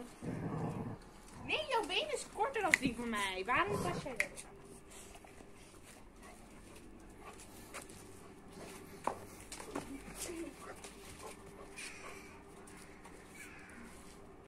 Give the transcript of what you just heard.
Nee, jouw been is korter dan die van mij. Waarom pas jij dat?